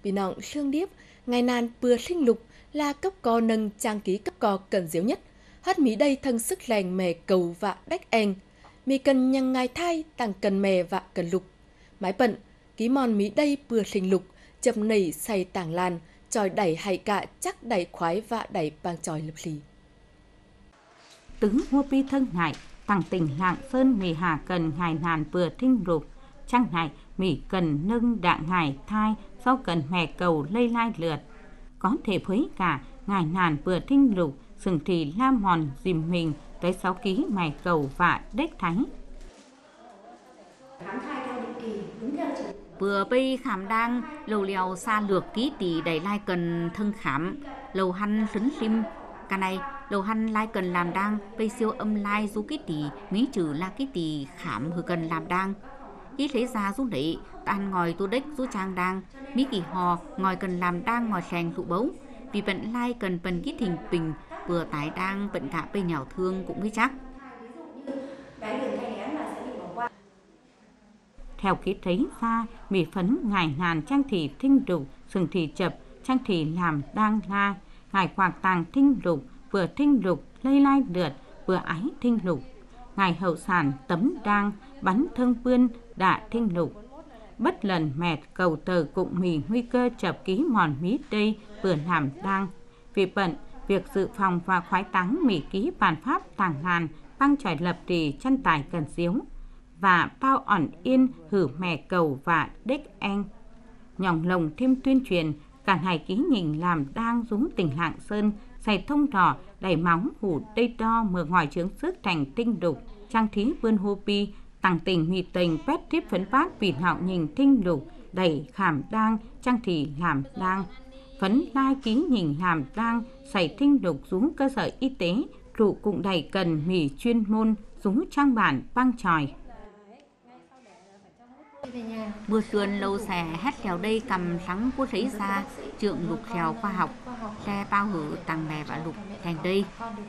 bị nọng xương điếp, ngày nàn bừa sinh lục là cấp co nâng trang ký cấp co cần diếu nhất. Hát mí đây thân sức lành mè cầu và đách anh. Mì cần nhằng ngài thai tàng cần mè và cần lục. Mái bận, ký mòn mí đây bừa sinh lục, chập nảy say tàng lan, tròi đẩy hay cả chắc đẩy khoái và đẩy bang tròi lập lì. Tướng mua pi thân ngại, tàng tỉnh Lạng Sơn mì hà cần ngài nàn bừa thinh lục. Trang này mì cần nâng đạng ngài thai, sau cần mè cầu lây lai lượt. Có thể với cả ngài nàn bừa thinh lục, sừng thì la mòn dìm mình tới 6 ký mè cầu và đếch thái. Vừa bây khám đang lầu lèo xa lược ký tỷ đẩy lai cần thân khám, lầu hăn sấn sim. Cả này lầu hăn lai cần làm đang, bây siêu âm lai du ký tỷ, mí trừ là ký tỷ khám hư cần làm đang. Ký lấy ra du đấy, tan ngồi tu đếch du trang đang, mí kỳ hò ngồi cần làm đang ngồi sèn thụ bấu. Vì bận lai cần phần ký thình bình, vừa tái đang bận cả bây nhào thương cũng mới chắc. Theo ký thấy ra, mì phấn ngài nàn trang thị thinh lục, sừng thị chập, trang thị làm đang la, ngài quạc tàng thinh lục, vừa thinh lục lây lai lượt, vừa ái thinh lục. Ngài hậu sản tấm đang, bắn thương vươn, đạ thinh lục. Bất lần mẹt cầu tờ cụng mì nguy cơ chập ký mòn mí đây vừa làm đang. Vì bận, việc dự phòng và khoái táng mì ký bản pháp tàng ngàn, băng tròi lập trì chân tài cần diếu. Và bao ỏn yên hử mè cầu và đếch anh. Nhỏng lồng thêm tuyên truyền, cả hai ký nhìn làm đang dúng tỉnh Lạng Sơn, xài thông đỏ, đẩy móng hủ tây đo mở ngoài trướng sức thành tinh đục, trang thí vươn hô pi, tăng tình mì tình pét tiếp phấn phát vì hạo nhìn tinh lục, đẩy khảm đang, trang thị làm đang. Phấn lai ký nhìn làm đang, xài tinh lục dúng cơ sở y tế, trụ cũng đầy cần mì chuyên môn, dúng trang bản băng tròi. Mưa xuân lâu xẻ hét lèo đây cầm sắng của thấy ra, trượng lục lèo khoa học, xe bao hử tàng bè và lục thành đây.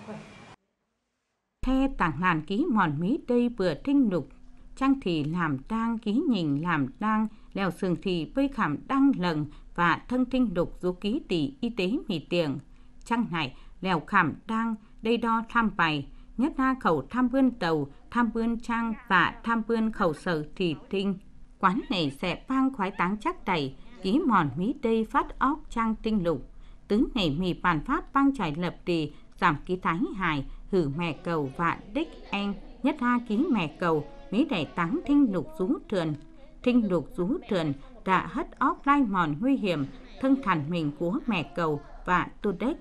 The tàng ngàn ký mòn mí đây vừa thinh lục, trang thì làm đang ký nhìn làm đang, lèo sừng thì vây khảm đăng lần và thân thinh lục du ký tỷ y tế mì tiền. Trang này lèo khảm đang, đây đo tham bài, nhất ra khẩu tham vươn tàu, tham vươn trang và tham vươn khẩu sở thì tinh. Quán này sẽ bang khoái táng chắc đẩy, ký mòn mí đây phát óc trang tinh lục. Tứ này mì bản pháp bang trải lập trì, giảm ký thái hài, hử mè cầu và đích anh, nhất ra ký mè cầu, mí đẩy táng thinh lục rú trườn. Thinh lục rú trườn đã hất óc lai mòn nguy hiểm, thân thản mình của mè cầu và tu đích.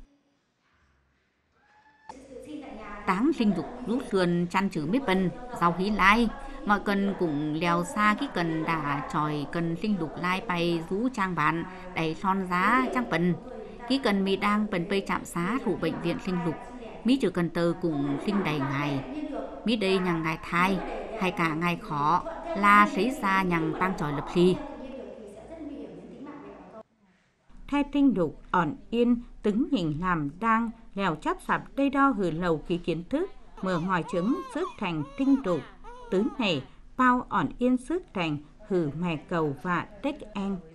Táng sinh dục rú trườn chăn chữ mếp bần, rau hí lai. Mọi cần cũng lèo xa cái cần đã tròi cần sinh lục lai bay rú trang bản đẩy son giá trang bần. Cái cần mi đang bần bê chạm xá thủ bệnh viện sinh lục. Mí trừ cần tờ cũng sinh đầy ngày. Mí đây nhằng ngày thai hay cả ngày khó là xảy ra nhằng bang tròi lập ly. Thay tinh lục ỏn yên tứng nhìn làm đang lèo chắp sạp đây đo hử lầu ký kiến thức mở ngoài trứng sức thành tinh lục. Tứ này bao ỏn yên sức thành hử mè cầu và đếch anh.